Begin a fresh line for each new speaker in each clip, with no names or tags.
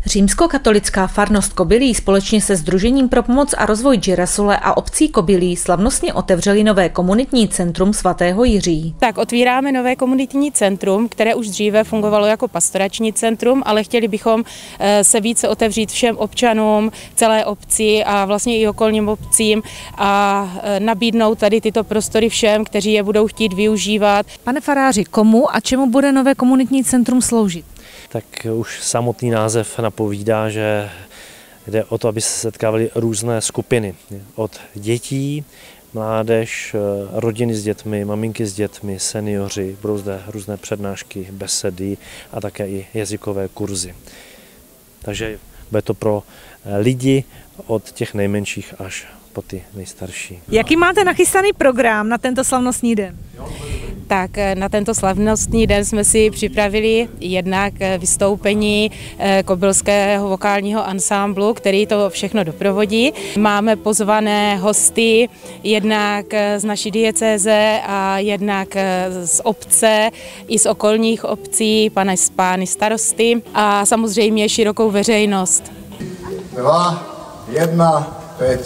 Římskokatolická farnost Kobylí společně se Sdružením pro pomoc a rozvoj Girasole a obcí Kobylí slavnostně otevřeli nové komunitní centrum svatého Jiří.
Tak otvíráme nové komunitní centrum, které už dříve fungovalo jako pastorační centrum, ale chtěli bychom se více otevřít všem občanům, celé obci a vlastně i okolním obcím a nabídnout tady tyto prostory všem, kteří je budou chtít využívat.
Pane faráři, komu a čemu bude nové komunitní centrum sloužit?
Tak už samotný název napovídá, že jde o to, aby se setkávaly různé skupiny. Od dětí, mládež, rodiny s dětmi, maminky s dětmi, seniori, budou zde různé přednášky, besedy a také i jazykové kurzy. Takže bude to pro lidi od těch nejmenších až po ty nejstarší.
Jaký máte nachystaný program na tento slavnostní den?
Tak na tento slavnostní den jsme si připravili jednak vystoupení kobylského vokálního ansámblu, který to všechno doprovodí. Máme pozvané hosty jednak z naší diecéze a jednak z obce i z okolních obcí, pány starosty a samozřejmě širokou veřejnost.
2, 1, teď.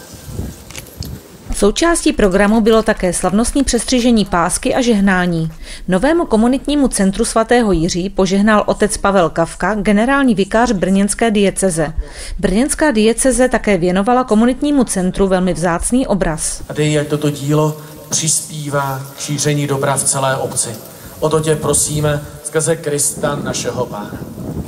Součástí programu bylo také slavnostní přestřižení pásky a žehnání. Novému komunitnímu centru svatého Jiří požehnal otec Pavel Kafka, generální vikář brněnské dieceze. Brněnská dieceze také věnovala komunitnímu centru velmi vzácný obraz.
A dej, jak toto dílo přispívá k šíření dobra v celé obci. O to tě prosíme skrze Krista našeho Pána.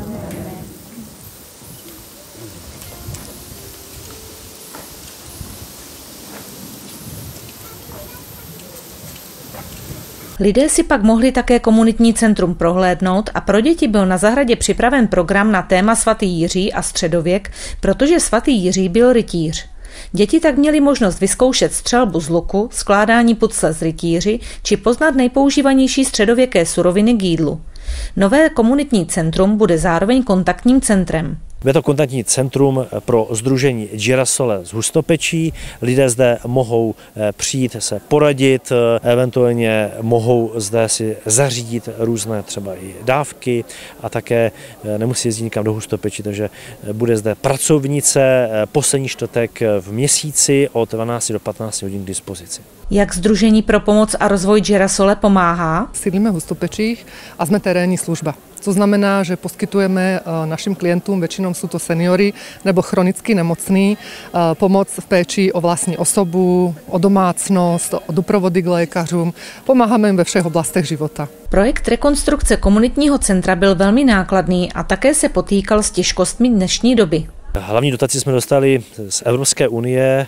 Lidé si pak mohli také komunitní centrum prohlédnout a pro děti byl na zahradě připraven program na téma svatý Jiří a středověk, protože svatý Jiří byl rytíř. Děti tak měly možnost vyzkoušet střelbu z luku, skládání pucle z rytíři či poznat nejpoužívanější středověké suroviny k jídlu. Nové komunitní centrum bude zároveň kontaktním centrem.
Je to kontaktní centrum pro sdružení Girasole z Hustopečí. Lidé zde mohou přijít se poradit, eventuálně mohou zde si zařídit různé třeba i dávky a také nemusí jezdit nikam do Hustopečí, takže bude zde pracovnice poslední čtvrtek v měsíci od 12 do 15 hodin k dispozici.
Jak Sdružení pro pomoc a rozvoj Girasole pomáhá?
Sídlíme v Hustopečích a jsme terénní služba. To znamená, že poskytujeme našim klientům, většinou jsou to seniory nebo chronicky nemocní, pomoc v péči o vlastní osobu, o domácnost, o doprovody k lékařům. Pomáháme jim ve všech oblastech života.
Projekt rekonstrukce komunitního centra byl velmi nákladný a také se potýkal s těžkostmi dnešní doby.
Hlavní dotaci jsme dostali z Evropské unie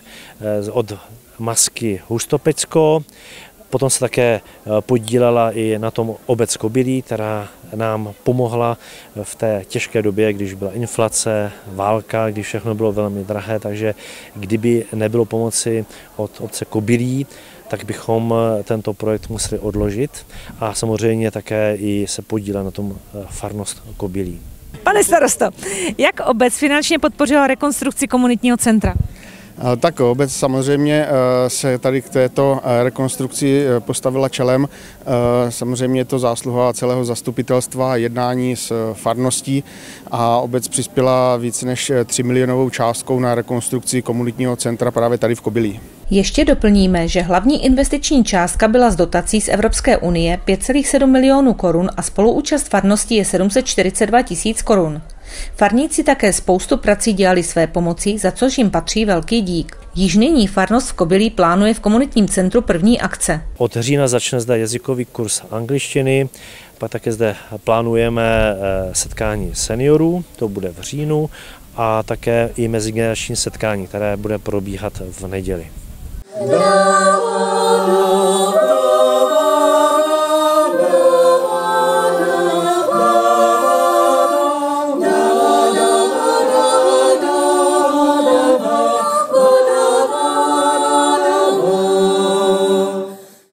od Masky Hustopecko. Potom se také podílela i na tom obec Kobylí, která nám pomohla v té těžké době, když byla inflace, válka, když všechno bylo velmi drahé, takže kdyby nebylo pomoci od obce Kobylí, tak bychom tento projekt museli odložit a samozřejmě také i se podílela na tom farnost Kobylí.
Pane starosto, jak obec finančně podpořila rekonstrukci komunitního centra?
Tak obec samozřejmě se tady k této rekonstrukci postavila čelem. Samozřejmě je to zásluha celého zastupitelstva, jednání s farností a obec přispěla více než 3 milionovou částkou na rekonstrukci komunitního centra právě tady v Kobylí.
Ještě doplníme, že hlavní investiční částka byla z dotací z Evropské unie 5,7 milionů korun a spoluúčast farnosti je 742 000 korun. Farníci také spoustu prací dělali své pomocí, za což jim patří velký dík. Již nyní farnost v Kobylí plánuje v komunitním centru první akce.
Od října začne zde jazykový kurz angličtiny, pak také zde plánujeme setkání seniorů, to bude v říjnu, a také i mezigenerační setkání, které bude probíhat v neděli.